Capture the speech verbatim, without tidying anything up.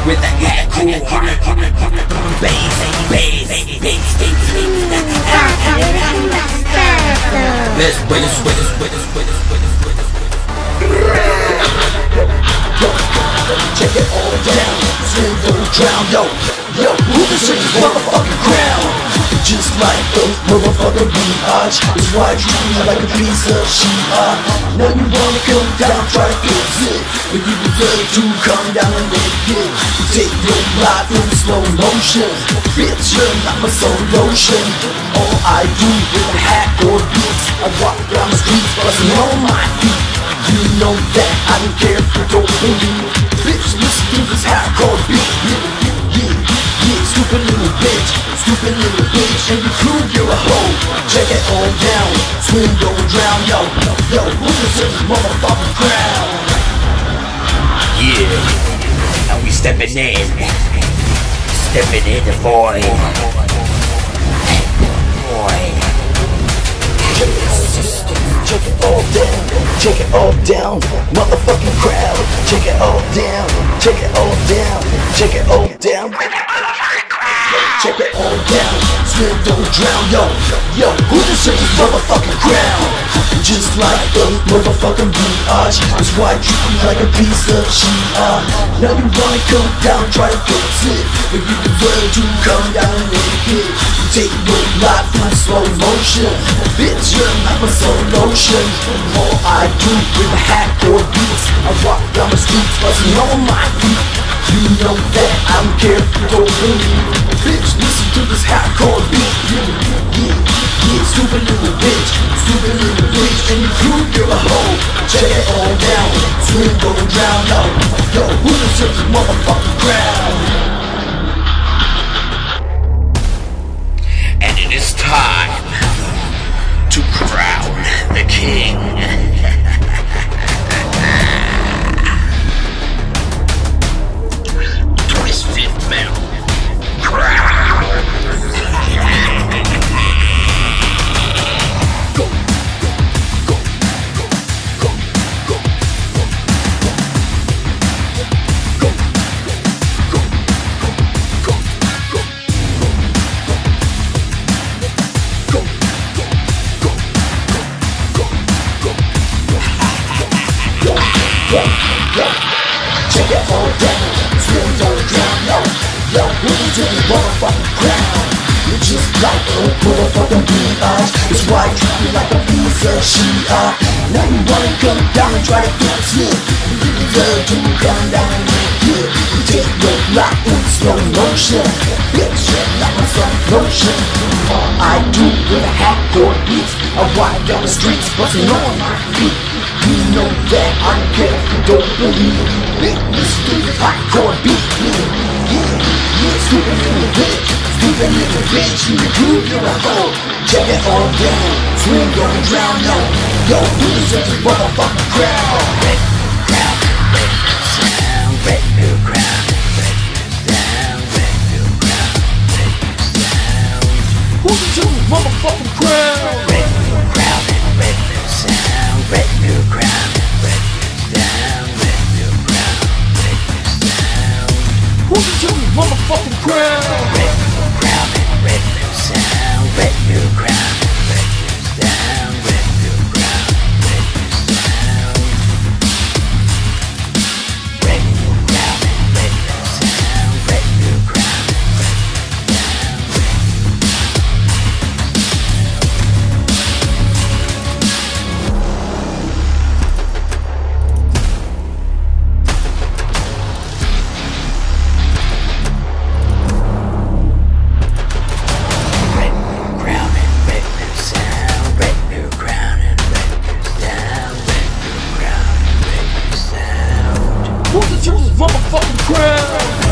with the Hackcore bass, bass, bass, bass. Let's wait, let's wait, let's wait, let's wait, let's wait, let's wait, let's wait. Check it all down, swing, don't drown, yo, yo, who can shake this motherfucking crown? Just like a motherfucking biatch, that's why I treat me like a piece of shit. uh, Now you wanna come down, try to fix it, but you deserve to come down and make it. You take your life in slow motion, bitch, you're not my solution. All I do is a Hackcore beats, I walk down the streets, busting on my feet. You know that I don't care if you don't believe. Bitch, listen to this Hackcore beat. Yeah, yeah, yeah, stupid little bitch, stupid little bitch, and you prove you're a hoe. Check it all down, swing, don't drown, yo, yo, who deserves this motherfucking crown? Yeah, and we stepping in, stepping in the void. Boy. Check it all down, check it all down, motherfucking crowd. Check it all down, check it all down, check it all down. Check it all down, swim, don't drown, yo, yo, who deserves this motherfucking crown? Just like a motherfucking biatch, that's why I treat me like a piece of shit. uh, Now you wanna come down, try to fix it, but you deserve to come down and make it. You take your life in slow motion, bitch, you're not my solution. All I do with a Hackcore beats, I walk down the streets, busting on my feet. You know that I don't care if you don't believe. Bitch, listen to this Hackcore beat. Yeah, yeah, yeah, stupid little bitch, stupid little bitch, and you prove you're a hoe. Check it all down, swim, don't drown, yo, yo, who deserves this motherfucking crown? And it is time to crown the king. twenty-fifth bell. Crown. Go, go, go, go, go, go, go, go, go, go, check it all down, swim, don't drown, yo, yo, who deserves this motherfucking crown? You're just like a motherfucking biatch, that's why you treat me like a piece of shit. uh, Now you wanna come down and try to fix it, you deserve to come down and make it. You take your life in slow motion, bitch, you're not my solution. All I do with a Hackcore beats, I walk down the streets, busting on my feet. You know that I don't care if you don't believe. Bitch, listen to this Hackcore beat. Yeah, yeah, yeah, stupid little bitch, stupid little bitch, you prove you're a hoe. Check it all down, swim, don't drown, yo, yo, who deserves this motherfucking crown? Red crown, red sound, red new crown, red sound, red new crown, red sound. Who deserves this motherfucking crown? Red new crown and red new sound, red new crown, red sound, red new crown, red sound. Who deserves this motherfucking crown? Red new crown and red new sound, red new crown, red sound, red new crown, red sound. Red new crown and red new sound, red new crown, red sound, red Who deserves this motherfucking crown?